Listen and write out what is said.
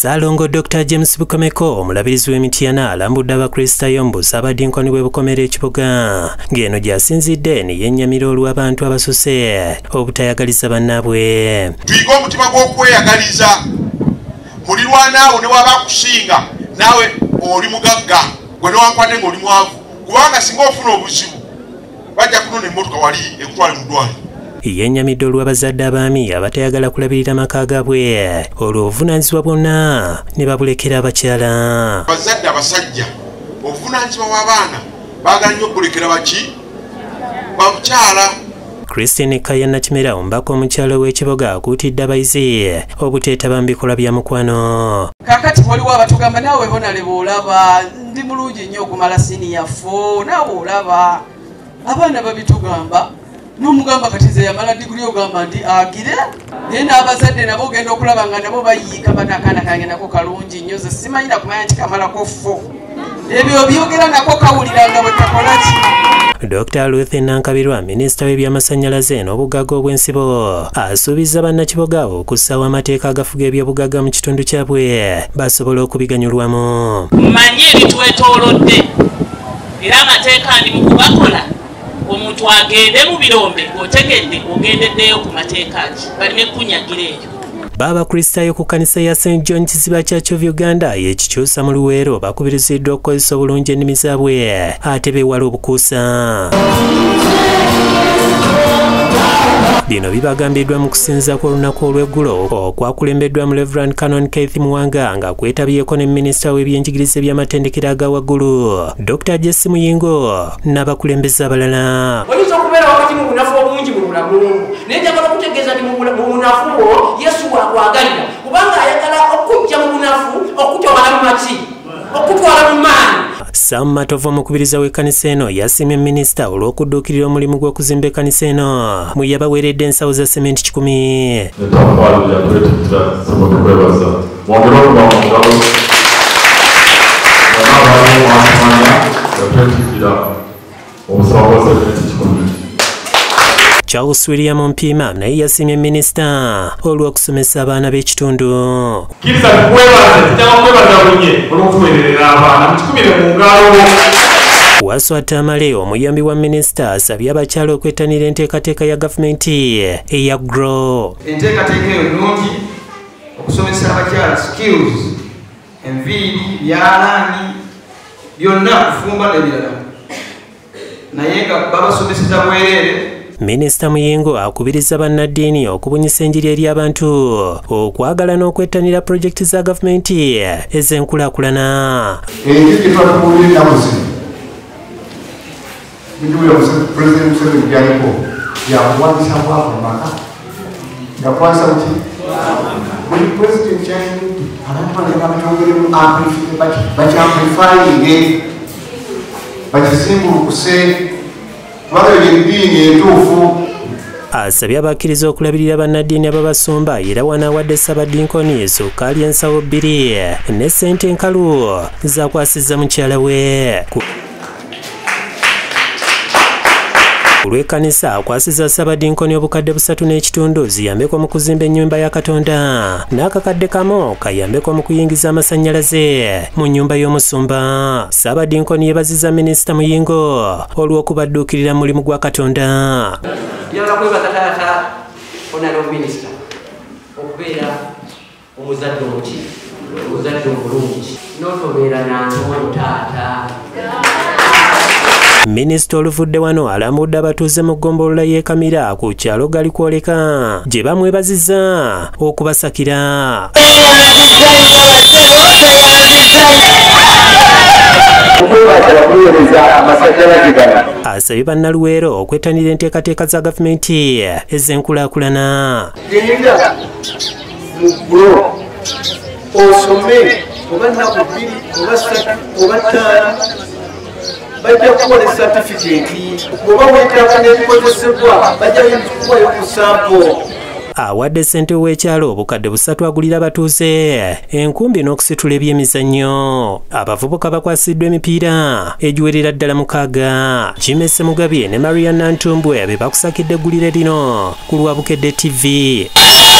Ssaalongo Dr. James Bukomeko omulabirizi w'Emityana alambudde abakristaayo mbu Ssaabadinkoni bwe Bukomera ekibuga ng'eno gy'asinzidde ne yennyamira olw'abantu abasuse obutayagaliza bannaabwe. Tuyiga omutima gw'okweyagaliza mulirwanaawo ne waba akusinga naawe oli mugagga gwe newankwate ng'oli mwavu kubanga singa ofuna obuzibu bajja kunona emmotoka wali ekutwale mu ddwaliro. Yennyamidde olw'abazadde abaami abatayagala kulabirira maka gaabwe olwo obuvunaanyizibwa bwonna ne babulekera abakyala. Abazadde abasajja obuvunaanyizibwa bw'abaana baagala nnyo okulekera baki babukyala. Christine Kayana Kimera omubaka omukyalo w'ekiboga akuutidde abayizi obuteetaba mu bikolwa bya mukwano. Kaakati waliwo abatugamba naawe bonale bw'olaba ndi mulungi nnyo okumala siniya 4 naawe olaba abaana babitugamba n'omugamba kati nze yamala diguli ogamba ndi agire naye n'abazadde nabo ogenda okulaba nga nabo bayiika banakaana kange nako kalungi nnyo ze simanyira kumanya nti kamalako 4 ebyo byogera nako kawuliranga bwe kakola ki. Dr. Ruth Nankabirwa minisita w'ebyamasannyalaze n'obugagga obw'ensibo asuubiza bannakiboga okussaawo amateeka agafuga ebyobugagga mu kitundu kyabwe basobole okubiganyulwamu. Mmanyi ebitwetoolodde era amateeka ndi mu kugakola. Omuntu agende mu birombe otegedde ogendeddeyo ku mateeka ki balime kunyagira eyo. B'abakristaayo ku kkanisa ya St. John Kiziba Church of Uganda yekikyusa mu Luweero bakubiriziddwa okukozesa obulungi ennimi zaabwe ate beewala obukuusa. Bino bibagambiddwa mu kusinza kw'olunaku olw'eggulo okwakulembeddwa mu Reverend Canon Keith Muwanga nga kwetabyeko ne minisita w'ebyenjigiriza by'amatendekero aga waggulu Dr. Jesse Muyingo n'abakulembeze abalala. Oyinza okubeera wakati mu bunafu obungi mu bulamu naye njagala okutegeeza nti mu bunafu bwo Yesu wakwagalira kubanga ayagala okujja mu bunafu okutwala mu maki okutwala mu maanyi. Sam Matovu omukubiriza w'ekkanisa eno yasiimye minisita olw'okudduukirira omulimu gw'okuzimba ekkanisa eno mwe yabaweeredde ensawo za sementi 10. Ettaffaali lyatwetikira sobola okwebaza mwongere okuba mu ngalo bonna abaali mwasimanya yatwetikira omusawo gwa sementi 10. Charles William Mpima naye yasiimye minisita olw'okusomesa abaana b'ekitundu. Kkiriza tukwebaze tujja kwebaza bunye olw'okutuweerera abaana mukikumire mu ngalo. Waswata Amale omuyambi wa minisita asabye abakyala okwettanira enteekateeka ya gavumenti eya GROW. Enteekateeka eyo nnungi okusomesa abakyala skills enviiri byalaani byonna kufumba n'ebirala naye nga babasomeseza bwereere. Minisita Muyingo akubiriza bannaddiini okubunyisa enjiri eri abantu okwagala n'okwettanira pulojekiti za gavumenti ez'enkulaakulana. Ekyo kye twatubuulira ennaku zino bijuwira Pulezidenti Museveni byaliko byakuwanisa bwako mu maka yakuwanisa buki buli pulezidenti kyalina abantu baleka bakyongeremu bakyamplifayinge bakisimbulukuse asabye abakkiriza okulabirira bannaddiini ababasumba era wanaawadde Ssaabadinkoni sukkaali ensawo 2 ne ssente enkalu zakwasizza mukyala we. Olw'ekkanisa akwasizza Ssaabadinkoni obukadde 3 n'ekitundu ziyambeko mu kuzimba ennyumba ya Katonda n'akakadde kamu kayambeko mu kuyingiza amasannyalaze mu nnyumba y'omusumba. Ssaabadinkoni yeebazizza minisita Muyingo olw'okubadduukirira mulimu gwa Katonda. Njagala kwebaza taata Honorable Minister okubeera omuzadde omuki omuzadde omulungi n'otobeera nantono taata. Minisita oluvudde wano alambudde abatuuze mu ggombolola y'e Kamira ku kyalo gali kwoleka gye bamwebazizza okubasakira. Asabye bannaluweero okwettanira enteekateeka za gavumenti ez'enkulaakulana. Genda mu GROW osome oba nnaku 2 oba 3 oba 5 bajja kukola certificate oba weetaaga n'ebikozesebwa bajja kukuwayo ku sampo. Awadde ssente w'ekyalo obukadde 3 agulira abatuuze enkumbi n'okusitula ebyemizannyo. Abavubuka bakwasiddwa emipiira egiwerera ddala 6. Jimese Mugabye ne Maria Nantumbwe be bakusakidde eggulire lino ku Lwabukedde TV.